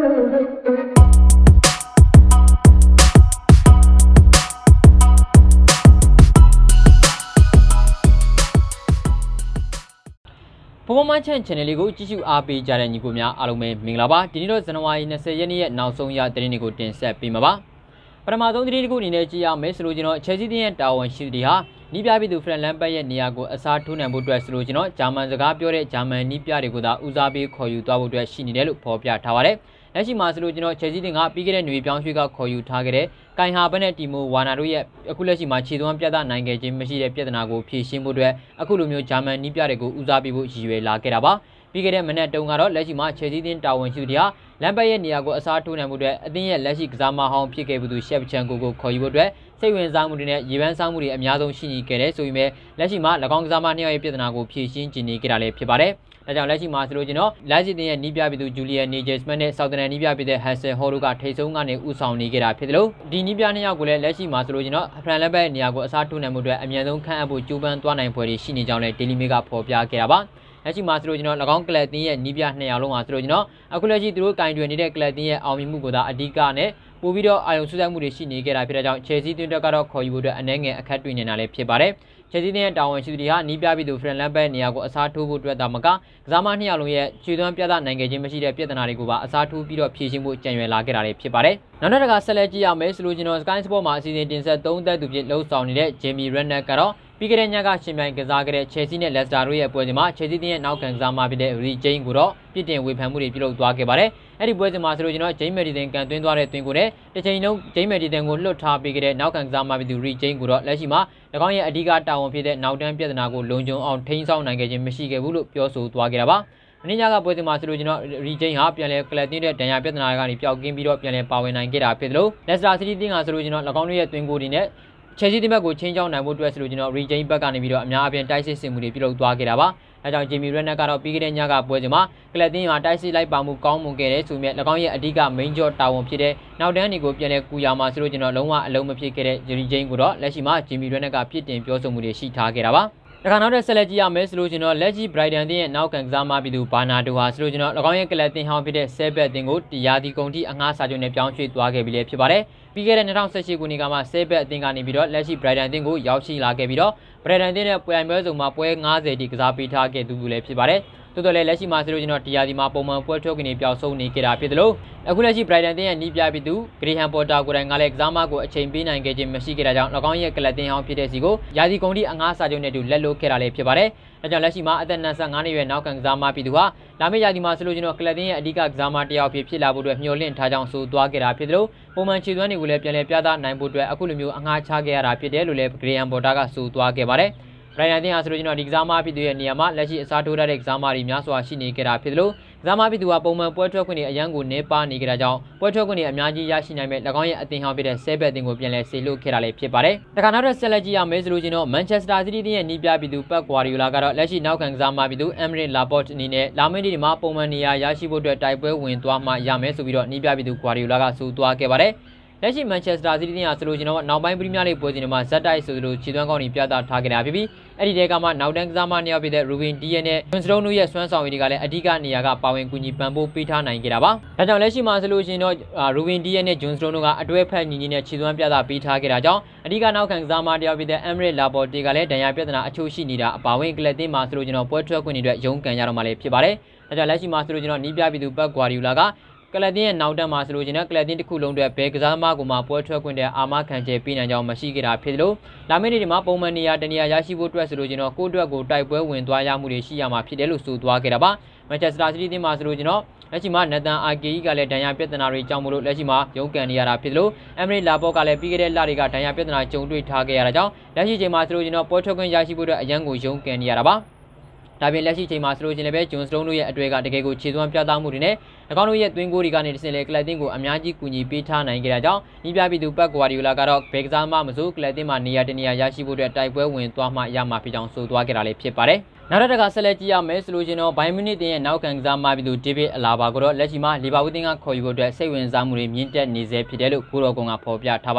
Performance channel ko jisu AP ကြတဲ့ညီကိုများအားလုံးပဲမင်္ဂလာပါဒီနေ့တော့ဇန်နဝါရီ20ရက်နေ့ရဲ့နောက်ဆုံးရသတင်းတွေကိုတင်ဆက်ပေးမှာပါပထမဆုံးသတင်းတစ်ခုအနေနဲ့ကြည့်ရမယ်ဆိုလို့ကျွန်တော် Chelsea တင်းရဲ့တာဝန်ရှိသူတွေဟာနီးပြပြည်သူ Fred Lampard ရဲ့နေရာကိုအစားထိုးနိုင်ဖို့အတွက်ဆိုလို့ကျွန်တော်ဂျာမန်စကားပြောတဲ့ဂျာမန်နီးပြတွေကိုသာဦးစားပေးခေါ်ယူသွားဖို့အတွက်ရှိနေတယ်လို့ဖော်ပြထားပါတယ်လက်ရှိမှာဆိုလို့ကျွန်တော် Chelsea တင်းကပြီးခဲ့တဲ့ຫນွေပြောင်းရွှေ့ကခေါ်ယူထားခဲ့တဲ့ကိုင်ဟာဘက်နဲ့တီမိုဝါနာတို့ရဲ့အခုလက်ရှိမှာခြေသွမ်းပြတ်သားနိုင်ခဲ့ခြင်းမရှိတဲ့ပြဿနာကိုဖြေရှင်းဖို့အတွက်အခုလိုမျိုးဂျာမန်နီးပြတွေကိုဦးစားပေးဖို့ရည်ရွယ်လာခဲ့တာပါပြီးခဲ့တဲ့မနက်တုန်းကတော့လက်ရှိမှာ Chelsea တင်းတာဝန်ရှိသူတွေကလမ်ဘတ်ရဲ့နေရာကိုအစားထိုးနိုင်မှုအတွက်အသင်းရဲ့လက်ရှိကစားမဟောင်းဖြစ်ခဲ့သူရှက်ချန်ကိုခေါ်ယူဖို့အတွက်စိတ်ဝင်စားမှုတွေနဲ့ရေပန်းစားမှုတွေအများဆုံးရှိနေခဲ့တယ်ဆိုပေမဲ့လက်ရှိမှာ၎င်းကစားမနှစ်ယောက်ရဲ့ပြဿနာကိုဖြေရှင်းကျင်နေကြတာလည်းဖြစ်ပါတယ်ဒါကြောင့်လက်ရှိမှာဆိုလို့ကျွန်တော်လက်ရှိတင်ရဲ့နီးပြပြည်သူဂျူလီယန်နေဂျယ်စမတ်နဲ့ဆောက်တန်နီးပြပြည်တဲ့ဟန်ဆယ်ဟော်တို့ကထိတ်ဆုံးကနေဥဆောင်နေကြတာဖြစ်တယ်လို့ဒီနီးပြနှစ်ယောက်ကိုလည်းလက်ရှိမှာဆိုလို့ကျွန်တော်ဖရန်လက်ဘတ်ရဲ့နေရာကိုအစားထိုးနိုင်မှုအတွက်အမြန်ဆုံးခန့်အပ်ဖို့ကြိုးပမ်းသွားနိုင်ဖွယ်ရှိနေကြောင်းလည်းဒေလီမေကဖော်ပြခဲ့တာပါလက်ရှိမှာဆိုလို့ကျွန်တော်၎င်းကလပ်တင်းရဲ့နီးပြနှစ်ယောက်လုံးဟာဆိုလို့ကျွန်တော်အခုလက်ရှိသူတို့ကင်တွင်နေတဲ့ကလပ်တင်းရဲ့အောင်မြင်မှုကိုသာအဓိကနဲ့ပို့ပြီးတော့အာရုံစူးစိုက်မှုတွေရှိနေကြတာဖြစ်တဲ့ကြောင့် Chelsea တင်းတက်ကတော့ခေါ်ယူဖို့အတွက်အနည်းငယ်အခက်တွေ့နေတာလည်းဖြစ်ပါတယ်Chelsea တင်းရဲ့တာဝန်ရှိသူတွေဟာနီးပြပြည်သူ Fred Lampard နေရာကိုအစားထိုးဖို့အတွက်ဒါမှကစားမနှစ်ယောက်လုံးရဲ့ခြေသွမ်းပြသနိုင်ခဲ့ခြင်းမရှိတဲ့ပြဿနာတွေကိုပါအစားထိုးပြီးတော့ဖြေရှင်းဖို့ကြံရွယ်လာခဲ့တာလည်းဖြစ်ပါတယ်နောက်တစ်ခါဆက်လက်ကြည့်ရမယ်ဆိုလို့ကျွန်တော် Sky Sport မှာအစီအစဉ်တင်ဆက်သုံးသက်သူဖြစ်လှုပ်ဆောင်နေတဲ့ Jamie Redknapp ကတော့ပြီးခဲ့တဲ့ညကရှင်ပြိုင်ကစားခဲ့တဲ့ Chelsea နဲ့ Leicester တို့ရဲ့ပွဲစဉ်မှာ Chelsea တင်းရဲ့နောက်ခံကစားမဖြစ်တဲ့ Reece James ကိုတော့ပြစ်တင်ဝေဖန်မှုတွေပြုလုပ်သွားခဲ့ပါတယ်။အဲ့ဒီပွဲစဉ်မှာဆိုလို့ကျွန်တော် James Maddison ကန်သွင်းသွားတဲ့တွင်ကိုလည်းတစ်ချိန်လုံး James Maddison ကိုလွှတ်ထားပေးခဲ့တဲ့နောက်ခံကစားမဖြစ်သူ Reece James ကိုတော့လက်ရှိမှာ၎င်းရဲ့အဓိကတာဝန်ဖြစ်တဲ့နောက်တန်းပြဿနာကိုလုံခြုံအောင်ထိန်းဆောင်နိုင်ခဲ့ခြင်းမရှိခဲ့ဘူးလို့ပြောဆိုသွားခဲ့တာပါ။မင်းညကပွဲစဉ်မှာဆိုလို့ကျွန်တော် Reece James ဟာပြန်လည်ကလပ်တင်းတဲ့ဒဏ်ရာပြဿနာကနေပျောက်ကင်းပြီးတော့ပြန်လည်ပါဝင်နိုင်ခဲ့တာဖြစ်တယ်လို့ Leicester City တင်းကဆိုလို့ကျွန်တော်၎င်းတို့ရဲ့တွင်ကိုတွေနဲ့Chelsea တင်းဘက်ကိုချင်းချောင်းနိုင်ဖို့အတွက်ဆိုလို့ကျွန်တော် Reece James ဘက်ကနေပြီးတော့အများအပြားတိုက်စစ်ဆင်မှုတွေပြုလုပ်သွားခဲ့တာပါ။အဲကြောင့် Jamie Redknapp ကတော့ပြီးခဲ့တဲ့ညကပွဲစဉ်မှာကလပ်တင်းမှာတိုက်စစ်လိုက်ပါမှုကောင်းမွန်ခဲ့တဲ့ဆိုမြဲ၎င်းရဲ့အဓိက main job တာဝန်ဖြစ်တဲ့နောက်တန်းတွေကိုပြန်လည်ကူရမှာဆိုလို့ကျွန်တော်လုံးဝအလုံးမဖြစ်ခဲ့တဲ့ Reece James ကိုတော့လက်ရှိမှာ Jamie Redknapp ကပြစ်တင်ပြောဆိုမှုတွေရှိထားခဲ့တာပါ။ဒါကနောက်တဲ့ဆက်လက်ကြည့်ရမယ်ဆိုလို့ကျွန်တော်လက်ရှိ Brighton တင်းရဲ့နောက်ခံကစားမပြည်သူဘာနာဒိုဟာဆိုလို့ကျွန်တော်၎င်းရဲ့ကလပ်တင်းဟောင်းဖြစ်တဲ့ဆဲဘက်တင်းကိုတရားဒီကုန်တီအငှားစာချုပ်နဲ့ပြောင်းရွှေ့သွားခဲ့ပြီလေဖြစ်ပါတယ်။ပြီးခဲ့တဲ့2018ခုနှစ်ကမှဆဲဘက်အသင်းကနေပြီးတော့လက်ရှိ Brighton အသင်းကိုရောက်ရှိလာခဲ့ပြီးတော့ Brighton အသင်းနဲ့ပွဲပွဲစုံမှာပွဲ90တိကစားပေးထားခဲ့သူလည်းဖြစ်ပါတယ်။တိုးတော်လည်းလက်ရှိမှာဆိုလို့ကျွန်တော်တရားဒီမှာပုံမှန်ပွဲထုတ်ကနေပျောက်ဆုံးနေကြတာဖြစ်တယ်လို့အခုလက်ရှိ Brighton အသင်းရဲ့နီးပြပြည်သူ Graham Potter ကိုယ်တိုင်ကလည်းကစားမကိုအချိန်ပေးနိုင်ခဲ့ခြင်းမရှိခဲ့တာကြောင့်၎င်းရဲ့ကလပ်တင်းဟောင်းဖြစ်တဲ့စီကိုယာဒီကုန်တီအငှားစာချုပ်နဲ့တူလက်လွတ်ခဲ့တာလည်းဖြစ်ပါတယ်။ဒါကြောင့်လက်ရှိမှာအသက်25နှစ်ရွယ်နောက်ခံကစားမပြည်သူဟာလာမယ့်ရာသီမှာဆိုလို့ကျွန်တော်ကလပ်တင်းရဲ့အဓိကကစားမတစ်ယောက်ဖြစ်လာဖို့အတွက်မျှော်လင့်ထားကြောင်းဆိုသွားခဲ့တာဖြစ်တယ်လို့ပုံမှန်ခြေသွမ်းတွေကိုလည်းပြန်လည်ပြသနိုင်ဖို့အတွက်အခုလိုမျိုးအငှားချခဲ့ရတာဖြစ်တယ်လို့လည်း Graham Potter ကဆိုသွားခဲ့ပါတယ်။Brighton တင်းဟာဆိုလို့ကျွန်တော်ဒီကစားမပြည်သူရဲ့နေရာမှာလက်ရှိအစားထိုးထားတဲ့ကစားမတွေများစွာရှိနေကြတာဖြစ်တယ်လို့ကစားမပြည်သူကပုံမှန်ပွဲထွက်ခွင့်တွေအရန်ကိုနေပါနေကြတာကြောင့်ပွဲထွက်ခွင့်တွေအများကြီးရရှိနိုင်မဲ့၎င်းရဲ့အသင်းဟောင်းဖြစ်တဲ့ဆဲဘက်တင်ကိုပြန်လည်ဆေလွတ်ခဲ့တာလည်းဖြစ်ပါတယ်။ဒါကနောက်ထပ်ဆက်လက်ကြည့်ရမယ်ဆိုလို့ကျွန်တော် Manchester City တင်းရဲ့နီးပြပြည်သူ Pep Guardiola ကတော့လက်ရှိနောက်ခံကစားမပြည်သူ Emerick Laporte အနေနဲ့လာမယ့်နေ့ဒီမှာပုံမှန်နေရာရရှိဖို့အတွက်တိုက်ပွဲဝင်သွားမှရမယ်ဆိုပြီးတော့နီးပြပြည်သူ Guardiola ကဆိုသွားခဲ့ပါတယ်။လက်ရှိ Manchester City တင်းဟာဆိုလို့ကျွန်တော်နောက်ပိုင်းပရီးမီးယားလိပွဲစဉ်တွေမှာဇက်တိုက်ဆိုသလိုခြေသွမ်းကောင်းတွေပြသထားကြတာဖြစ်ပြီးအဲ့ဒီတဲကမှနောက်တန်းကစားမနှစ်ယောက်ဖြစ်တဲ့ Ruben Dias နဲ့ John Stones တို့ရဲ့စွမ်းဆောင်ရည်တွေကလည်းအဓိကနေရာကပါဝင်ကူညီပံ့ပိုးပေးထားနိုင်ကြတာပါ။ဒါကြောင့်လက်ရှိမှာဆိုလို့ရှိရင်တော့ Ruben Dias နဲ့ John Stones တို့ကအတွဲဖက်ညီညီနဲ့ခြေသွမ်းပြသပေးထားကြတာကြောင့်အဓိကနောက်ခံကစားမတစ်ယောက်ဖြစ်တဲ့ Emerick Laporte ကလည်းဒဏ်ရာပြဿနာအချို့ရှိနေတာအပါဝင်ကလပ်တင်းမှာဆိုလို့ကျွန်တော်ပွဲထွက်ခွင့်တွေအတွက်ရုန်းကန်ရတော့မှလည်းဖြစ်ပါတယ်။ဒါကြောင့်လက်ရှိမှာဆိုလို့ကျွန်တော်နီးပြပြည်သူ Pep Guardiola ကကလပ်တင်းရဲ့နောက်တန်းမှာဆိုလို့ကျွန်တော်ကလပ်တင်းတစ်ခုလုံးအတွက်ဘယ်ကစားသမားကိုမှပွဲထွက်ခွင့်တဲ့အာမခံချက်ပေးနိုင်ကြောင်းမရှိခဲ့တာဖြစ်တယ်လို့လာမယ့်နေ့ဒီမှာပုံမှန်နေရာတနေရာရရှိဖို့အတွက်ဆိုလို့ကျွန်တော်ကိုယ့်အတွက်ကိုတိုက်ပွဲဝင်သွားရမှုတွေရှိရမှာဖြစ်တယ်လို့ဆိုသွားခဲ့တာပါ။ Manchester City တင်းမှာဆိုလို့ကျွန်တော်လက်ရှိမှာ Nathan Ake ကလည်းဒဏ်ရာပြဿနာတွေကြောင့်မလို့လက်ရှိမှာရုန်းကန်နေရတာဖြစ်တယ်လို့ Emerick Laporte ကလည်းပြီးခဲ့တဲ့လတွေကဒဏ်ရာပြဿနာကြုံတွေ့ထားခဲ့ရတာကြောင့်လက်ရှိချိန်မှာဆိုလို့ကျွန်တော်ပွဲထွက်ခွင့်ရရှိဖို့အတွက်အရန်ကိုရုန်းကန်နေရတာပါ။ဒါပြင်လက်ရှိချိန်မှာဆိုလို့ချင်းလည်းပဲဂျွန်စတုန်းတို့ရဲ့အတွေ့ကတကယ်ကိုခြေသွမ်းပြသမှုတွေနဲ့၎င်းတို့ရဲ့သွင်းကိုတွေကနေတစ်စင်လေကလပ်တင်းကိုအများကြီးကူညီပေးထားနိုင်ကြတာကြောင့်ညီပြပြည်သူPep Guardiolaကတော့ဘယ်ကစားမှမဆိုကလပ်တင်းမှာနေရာတနေရာရရှိဖို့အတွက်တိုက်ပွဲဝင်သွားမှရမှာဖြစ်ကြောင်းဆိုသွားကြတာလည်းဖြစ်ပါတယ်။နောက်တစ်ခါဆက်လက်ကြည့်ရမယ်ဆိုလို့ချင်းတော့ဘိုင်မြူနစ်တင်းရဲ့နောက်ခံကစားမပြည်သူဒေးဗစ်အလာဘာကိုတော့လက်ရှိမှာလီဗာပူးတင်းကခေါ်ယူဖို့အတွက်စိတ်ဝင်စားမှုတွေမြင့်တက်နေစေဖြစ်တယ်လို့ကိုရောကွန်ကဖော်ပြထားပါတယ်။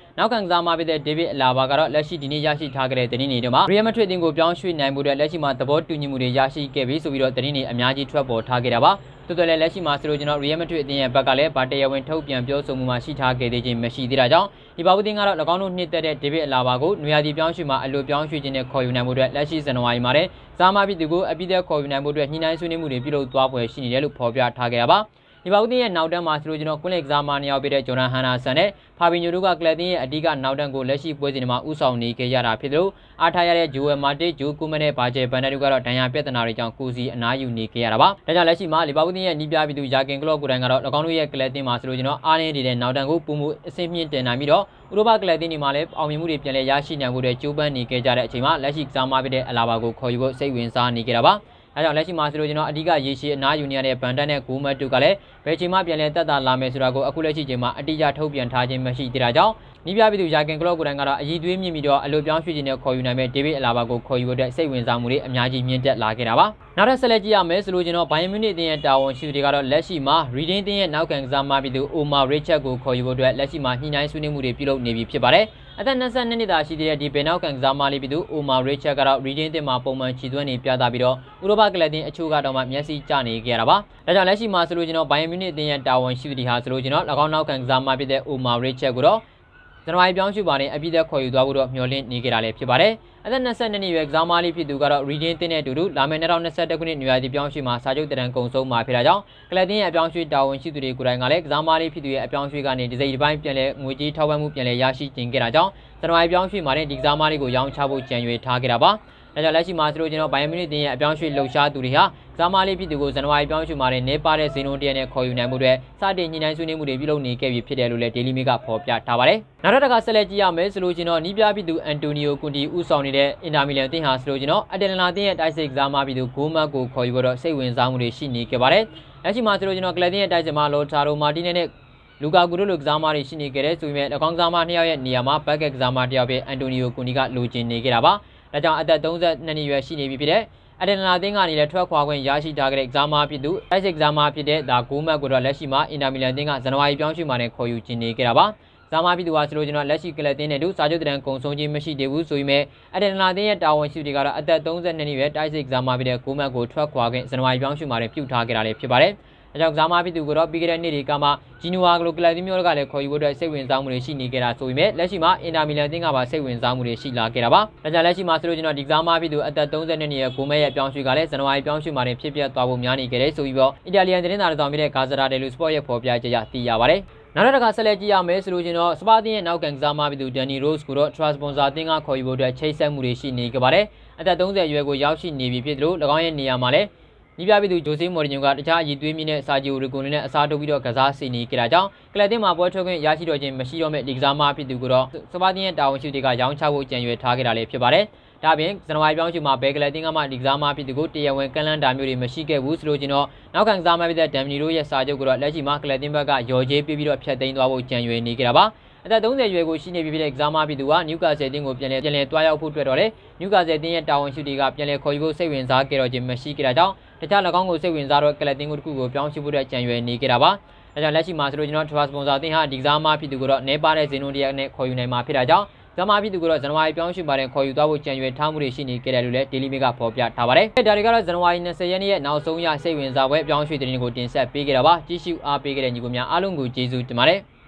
နောက်ကန်ကစားမဖြစ်တဲ့ David Alaba ကတော့လက်ရှိဒီနေ့ရရှိထားခဲ့တဲ့သတင်းတွေမှာ Real Madrid အသင်းကိုပြောင်းရွှေ့နိုင်မှုတွေလက်ရှိမှာသဘောတူညီမှုတွေရရှိခဲ့ပြီးဆိုပြီးတော့သတင်းတွေအများကြီးထွက်ပေါ်ထားခဲ့တာပါတော်တော်လည်းလက်ရှိမှာဆိုလို့ကျွန်တော် Real Madrid အသင်းရဲ့ဘက်ကလည်းဗာတရားဝင်ထုတ်ပြန်ပြောဆိုမှုမှာရှိထားခဲ့သေးခြင်းမရှိသေးတာကြောင့်ဒီပါဘူးတင်ကတော့၎င်းတို့နှစ်သက်တဲ့ David Alaba ကိုနွေရာသီပြောင်းရွှေ့မှာအလိုပြောင်းရွှေ့ခြင်းနဲ့ခေါ်ယူနိုင်မှုတွေလက်ရှိဇန်နဝါရီမှာလည်းစားမဖြစ်သူကိုအပြည့်အခေါ်ယူနိုင်မှုတွေညှိနှိုင်းဆွေးနွေးမှုတွေပြုလုပ်သွားပွဲရှိနေတယ်လို့ဖော်ပြထားခဲ့တာပါဒီပါဦးတင်ရဲ့နောက်တန်းမှာဆိုလို့ကျွန်တော်ကွင်းလက်ကစားမနှစ်ယောက်ပြတဲ့ဂျော်ဒန်ဟန်နာဆန်နဲ့ဖာဘီညိုတို့ကကလပ်တင်ရဲ့အဓိကနောက်တန်းကိုလက်ရှိပွဲစဉ်တွေမှာဥဆောင်နေခဲ့ရတာဖြစ်တယ်လို့အားထားရတဲ့ဂျိုဝယ်မာတစ်ဂျိုကူမန်နဲ့ဘာဂျယ်ဘန်နက်တို့ကတော့ဒဏ်ရာပြဿနာတွေကြောင့်ကိုစီအနားယူနေခဲ့ရတာပါဒါကြောင့်လက်ရှိမှာလီဗာပူးတင်ရဲ့နီးပြပြီးသူယာကင်ကလော့ကိုတိုင်ကတော့၎င်းတို့ရဲ့ကလပ်တင်မှာဆိုလို့ကျွန်တော်အားနည်းနေတဲ့နောက်တန်းကိုပုံမှုအဆင့်မြင့်တင်နိုင်ပြီးတော့ဥရောပကလပ်တင်တွေမှာလည်းအောင်မြင်မှုတွေပြန်လည်ရရှိနိုင်မှုတွေကြိုးပမ်းနေခဲ့ကြတဲ့အချိန်မှာလက်ရှိကစားမဖြစ်တဲ့အလာဘာကိုခေါ်ယူဖို့စိတ်ဝင်စားနေကြတာပါအဲကြောင့်လက်ရှိမှာဆိုလို့ကျွန်တော်အဓိကရေရှည်အနားယူနေရတဲ့ဘန်တန်နဲ့ဂိုးမတ်တို့ကလည်းဘယ်ချိန်မှပြန်လည်တက်တာလာမယ်ဆိုတာကိုအခုလက်ရှိချိန်မှာအတိအကျထုတ်ပြန်ထားခြင်းမရှိသေးတာကြောင့်နီးပြပြီးသူယာကင်ကလော့ကိုတိုင်ကတော့အည်သွေးမြင့်ပြီးတော့အလိုပြောင်းရွှေ့ခြင်းနဲ့ခေါ်ယူနိုင်မဲ့ဒေးဗစ်အလာဘာကိုခေါ်ယူဖို့တဲ့စိတ်ဝင်စားမှုတွေအများကြီးမြင့်တက်လာခဲ့တာပါနောက်ထပ်ဆက်လက်ကြည့်ရမယ်ဆိုလို့ကျွန်တော်ဘိုင်ယန်မြူနစ်အသင်းရဲ့တာဝန်ရှိသူတွေကတော့လက်ရှိမှာရီဒင်းအသင်းရဲ့နောက်ခံကစားမပြီးသူအိုမာရစ်ချက်ကိုခေါ်ယူဖို့အတွက်လက်ရှိမှာညှိနှိုင်းဆွေးနွေးမှုတွေပြုလုပ်နေပြီဖြစ်ပါတယ်အသက်22နှစ်သာရှိသေးတဲ့ဒီဘယ်နောက်ကန်ကစားမလေးပြီးသူအိုမာရစ်ချက်ကတော့ရီဒင်းအသင်းမှာပုံမှန်ခြေသွင်းနေပြသပြီးတော့ဥရောပကလပ်တင်အချို့ကတော့မှမျက်စိကျနေခဲ့ရတာပါဒါကြောင့်လက်ရှိမှာဆိုလို့ကျွန်တော်ဘိုင်ယန်မြူနစ်အသင်းရဲ့တာဝန်ရှိသူတွေဟာဆိုလို့ကျွန်တော်၎င်းနောက်ခံကစားမဖြစ်တဲ့အိုမာရစ်ချက်ကိုတော့ဇန်နဝါရီပြောင်းရွှေ့ပါနဲ့အပြည့်အခေါ်ယူသွားဖို့တော့မျှော်လင့်နေကြတာလည်းဖြစ်ပါတယ်။အသက်22နှစ်အရွယ်ကစားမလေးဖြစ်သူကတော့ Reading တင်းနဲ့အတူတူလာမယ့်2021ခုနှစ်နွေရာသီပြောင်းရွှေ့မှာစာချုပ်တရံကုန်ဆုံးမှာဖြစ်တာကြောင့်ကလပ်တင်းရဲ့အပြောင်းရွှေ့တာဝန်ရှိသူတွေကိုယ်တိုင်ကလည်းကစားမလေးဖြစ်သူရဲ့အပြောင်းရွှေ့ကနေဒီစိတ်တစ်ပိုင်းပြန်လဲငွေကြေးထောက်ပံ့မှုပြန်လဲရရှိတင်ခဲ့တာကြောင့်ဇန်နဝါရီပြောင်းရွှေ့မှာဒီကစားမလေးကိုရောင်းချဖို့ကြံရွယ်ထားခဲ့တာပါ။ဒါကြောင့်လက်ရှိမှာဆိုလို့ကျွန်တော်ဘိုင်ယန်မြူနစ်တင်းရဲ့အပြောင်းရွှေ့လှုပ်ရှားသူတွေဟာကစားမလေးဖြစ်သူကိုဇန်နဝါရီပြောင်းရွှေ့မှာနေပါတဲ့ဇင်းလုံးတရက်နဲ့ခေါ်ယူနိုင်မှုတွေစတင်ညှိနှိုင်းဆွေးနွေးမှုတွေပြုလုပ်နေခဲ့ပြီဖြစ်တယ်လို့လည်း Daily Mail ကဖော်ပြထားပါတယ်။နောက်တစ်ခါဆက်လက်ကြည့်ရမယ်ဆိုလို့ကျွန်တော်နီးပြဖြစ်သူအန်တိုနီယိုကွန်တီဦးဆောင်နေတဲ့အင်တာမီလန်အသင်းဟာဆိုလို့ကျွန်တော်အတယ်လနာအသင်းရဲ့တိုက်စစ်ကစားမဖြစ်သူဂိုးမတ်ကိုခေါ်ယူတော့စိတ်ဝင်စားမှုတွေရှိနေခဲ့ပါတယ်။လက်ရှိမှာဆိုလို့ကျွန်တော်ကလပ်တင်းရဲ့တိုက်စစ်မှာလော်တာရိုမာတီနဲနဲ့လူကာကူတို့လိုကစားမတွေရှိနေခဲ့တဲ့ဆိုပေမဲ့၎င်းကစားမနှစ်ယောက်ရဲ့နေရာမှာဘက်ကကစားမတစ်ယောက်ဖြစ်အန်တိုနီယိုကွန်တီကလိုချင်နေခဲ့တာပါ။ဒါကြောင့်အသက်32နှစ်အရွယ်ရှိနေပြီဖြစ်တဲ့အဒန်နာအသင်းကနေလည်းထွက်ခွာခွင့်ရရှိထားတဲ့ကစားမဖြစ်သူတိုက်စစ်ကစားမဖြစ်တဲ့ဒါဂိုးမတ်ကိုတော့လက်ရှိမှာအင်တာမီလန်အသင်းကဇန်နဝါရီပြောင်းရွှေ့မှာနဲ့ခေါ်ယူခြင်းနေခဲ့တာပါကစားမဖြစ်သူကဆိုလို့ကျွန်တော်လက်ရှိကလပ်တင်းနဲ့တူစာချုပ်တရံကုန်ဆုံးခြင်းမရှိသေးဘူးဆိုပေမဲ့အဒန်နာအသင်းရဲ့တာဝန်ရှိသူတွေကတော့အသက်32နှစ်အရွယ်တိုက်စစ်ကစားမဖြစ်တဲ့ဂိုးမတ်ကိုထွက်ခွာခွင့်ဇန်နဝါရီပြောင်းရွှေ့မှာနဲ့ပြုထားခဲ့တာလည်းဖြစ်ပါတယ်။ဒါကြောင့်ကစားမဖြစ်သူကတော့ပြီးခဲ့တဲ့နှစ်တွေကမှဂျီနိုဝါကလိုကလပ်တင်းမျိုးကလည်းခေါ်ယူဖို့အတွက်စိတ်ဝင်စားမှုတွေရှိနေကြတာဆိုပေမဲ့လက်ရှိမှာအင်တာမီလန်အသင်းကပါစိတ်ဝင်စားမှုတွေရှိလာခဲ့တာပါ။ဒါကြောင့်လက်ရှိမှာဆိုလို့ကျွန်တော်ဒီကစားမဖြစ်သူအသက်32နှစ်ရဲ့ဂိုးမဲရဲ့ပြောင်းရွှေ့ကလည်းဇန်နဝါရီပြောင်းရွှေ့မှာဖြစ်ပျက်သွားဖို့များနေကြတယ်ဆိုပြီးတော့အီတာလီယန်သတင်းစာတော်ဖြစ်တဲ့ဂါဇာတာဒယ်လူစပေါ့ရဲ့ဖော်ပြချက်အရသိရပါတယ်။နောက်တစ်ခါဆက်လက်ကြည့်ရမယ်ဆိုလို့ကျွန်တော်စပါတင်ရဲ့နောက်ကန်ကစားမဖြစ်သူဒန်နီရို့စ်ကိုတော့ Trabzonspor အသင်းကခေါ်ယူဖို့အတွက်ချိတ်ဆက်မှုတွေရှိနေကြပါတယ်။အသက်30အရွယ်ကိုရောက်ရှိနေပြီဖြစ်တယ်လို့၎င်းရဲ့နေရာမှာလည်းနီးပြပြီးသူဂျိုဆေးမော်ရီညိုကတခြားအည်သွေးမြင့်တဲ့စာဂျီယိုရီဂွန်နဲ့အစားထိုးပြီးတော့ကစားစီနေကြတာကြောင့်ကလပ်တင်မှာပွဲထွက်ခွင့်ရရှိတော့ခြင်းမရှိတော့မဲ့ဒီကစားမဖြစ်သူကတော့စပါတင်ရဲ့တာဝန်ရှိသူတွေကရောင်းချဖို့ကြံရွယ်ထားခဲ့တာလည်းဖြစ်ပါတယ်။ဒါပြင်ဇန်နဝါရီပြောင်းရွှေ့မှာဘယ်ကလပ်တင်ကမှဒီကစားမဖြစ်သူကိုတရားဝင်ကန့်လန့်တာမျိုးတွေမရှိခဲ့ဘူးဆိုလို့ကျွန်တော်နောက်ခံကစားမဖြစ်တဲ့ဒမ်မီရိုရဲ့စာချုပ်ကတော့လက်ရှိမှာကလပ်တင်ဘက်ကရော်ဂျေးပြီးတော့ဖျက်သိမ်းသွားဖို့ကြံရွယ်နေကြတာပါ။အသက်30ရွယ်ကိုရှိနေပြီဖြစ်တဲ့ကစားမဖြစ်သူကနျူကာဆယ်တင်းကိုပြန်လည်တွားရောက်ဖို့အတွက်တော့လေနျူကာဆယ်တင်းရဲ့တာဝန်ရှိသူတွေကပြန်လည်ခေါ်ယူဖို့စိတ်ဝင်စားကြတော့ခြင်းမရှိကြတာကြောင့်တခြား၎င်းကိုစိတ်ဝင်စားတော့ကလပ်တင်ကိုတစ်ခုကိုပြောင်းရွှေ့ဖို့အတွက်ကြံရွယ်နေကြတာပါ။ဒါကြောင့်လက်ရှိမှာဆိုလို့ကျွန်တော် Trabzonspor အသင်းဟာဒီကစားမဖြစ်သူကတော့နေပါတဲ့ဇင်းလုံးတရက်နဲ့ခေါ်ယူနိုင်မှာဖြစ်တာကြောင့်ကစားမဖြစ်သူကတော့ဇန်နဝါရီပြောင်းရွှေ့ပါတဲ့ခေါ်ယူသွားဖို့ကြံရွယ်ထားမှုတွေရှိနေကြတယ်လို့လည်း Daily Mail ကဖော်ပြထားပါတယ်။ဒါတွေကတော့ဇန်နဝါရီ20ရက်နေ့ရဲ့နောက်ဆုံးရစိတ်ဝင်စားပွဲပြောင်းရွှေ့သတင်းတွေကိုတင်ဆက်ပေးခဲ့တာပါ။ကြည့်ရှုအားပေးခဲ့တဲ့ညီကိုများအားလုံးကိုကျေးဇူးတင်ပါတယ်။